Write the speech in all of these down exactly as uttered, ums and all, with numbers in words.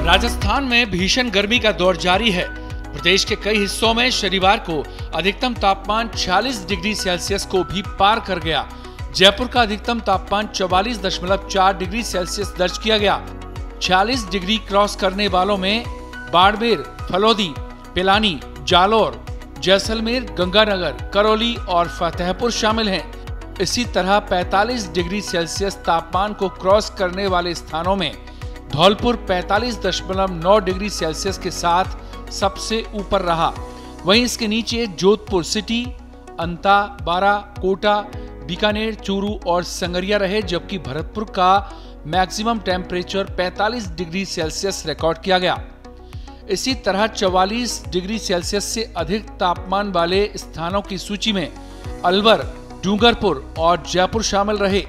राजस्थान में भीषण गर्मी का दौर जारी है। प्रदेश के कई हिस्सों में शनिवार को अधिकतम तापमान छियालीस डिग्री सेल्सियस को भी पार कर गया। जयपुर का अधिकतम तापमान चौवालीस दशमलव चार डिग्री सेल्सियस दर्ज किया गया। छियालीस डिग्री क्रॉस करने वालों में बाड़मेर, फलौदी, पिलानी, जालौर, जैसलमेर, गंगानगर, करौली और फतेहपुर शामिल हैं। इसी तरह पैंतालीस डिग्री सेल्सियस तापमान को क्रॉस करने वाले स्थानों में धौलपुर पैंतालीस दशमलव नौ डिग्री सेल्सियस के साथ सबसे ऊपर रहा। वहीं इसके नीचे जोधपुर सिटी, अंता, बारा, कोटा, बीकानेर, चूरू और संगरिया रहे, जबकि भरतपुर का मैक्सिमम टेम्परेचर पैंतालीस डिग्री सेल्सियस रिकॉर्ड किया गया। इसी तरह चौवालीस डिग्री सेल्सियस से अधिक तापमान वाले स्थानों की सूची में अलवर, डूंगरपुर और जयपुर शामिल रहे।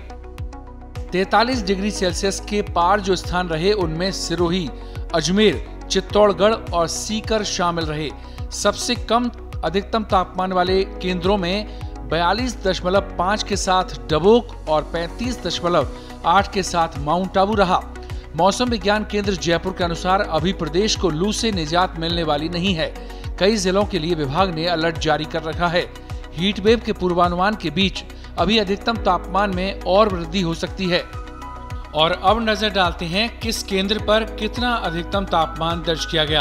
तैंतालीस डिग्री सेल्सियस के पार जो स्थान रहे उनमें सिरोही, अजमेर, चित्तौड़गढ़ और सीकर शामिल रहे। सबसे कम अधिकतम तापमान वाले केंद्रों में बयालीस दशमलव पाँच के साथ डबोक और पैंतीस दशमलव आठ के साथ माउंट आबू रहा। मौसम विज्ञान केंद्र जयपुर के अनुसार अभी प्रदेश को लू से निजात मिलने वाली नहीं है। कई जिलों के लिए विभाग ने अलर्ट जारी कर रखा है। हीट वेव के पूर्वानुमान के बीच अभी अधिकतम तापमान में और वृद्धि हो सकती है। और अब नजर डालते हैं किस केंद्र पर कितना अधिकतम तापमान दर्ज किया गया।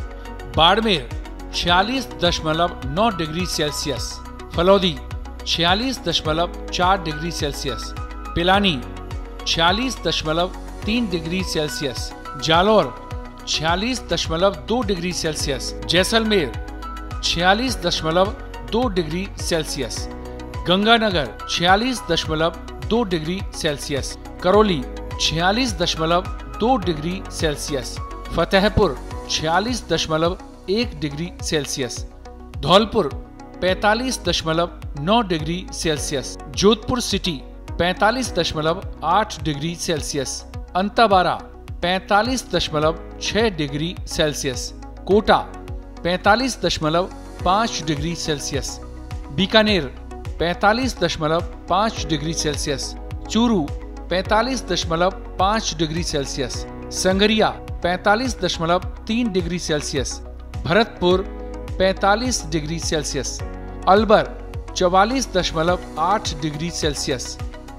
बाड़मेर छियालीस दशमलव नौ डिग्री सेल्सियस, फलौदी छियालीस दशमलव चार डिग्री सेल्सियस, पिलानी छियालीस दशमलव तीन डिग्री सेल्सियस, जालौर छियालीस दशमलव दो डिग्री सेल्सियस, जैसलमेर छियालीस दशमलव दो डिग्री सेल्सियस, गंगानगर छियालीस दशमलव दो डिग्री सेल्सियस, करौली छियालीस दशमलव दो डिग्री सेल्सियस, फतेहपुर छियालीस दशमलव एक डिग्री सेल्सियस, धौलपुर पैंतालीस दशमलव नौ डिग्री सेल्सियस, जोधपुर सिटी पैंतालीस दशमलव आठ डिग्री सेल्सियस, अंताबारा पैंतालीस दशमलव छह डिग्री सेल्सियस, कोटा पैंतालीस दशमलव पाँच डिग्री सेल्सियस, बीकानेर पैंतालीस दशमलव पाँच डिग्री सेल्सियस, चूरू पैंतालीस दशमलव पाँच डिग्री सेल्सियस, संगरिया पैंतालीस दशमलव तीन डिग्री सेल्सियस, भरतपुर पैंतालीस डिग्री सेल्सियस, अलवर चौवालीस दशमलव आठ डिग्री सेल्सियस,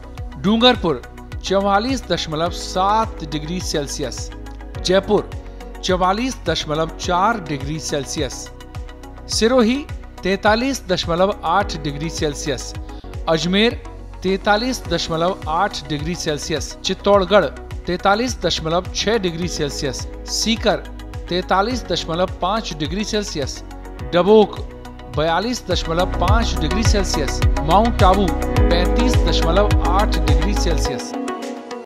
डूंगरपुर चौवालीस दशमलव सात डिग्री सेल्सियस, जयपुर चौवालीस दशमलव चार डिग्री सेल्सियस, सिरोही तैंतालीस दशमलव आठ डिग्री सेल्सियस, अजमेर तैंतालीस दशमलव आठ डिग्री सेल्सियस, चित्तौड़गढ़ तैंतालीस दशमलव छह डिग्री सेल्सियस, सीकर तैंतालीस दशमलव पाँच डिग्री सेल्सियस, डबोक बयालीस दशमलव पाँच डिग्री सेल्सियस, माउंट आबू पैंतीस दशमलव आठ डिग्री सेल्सियस।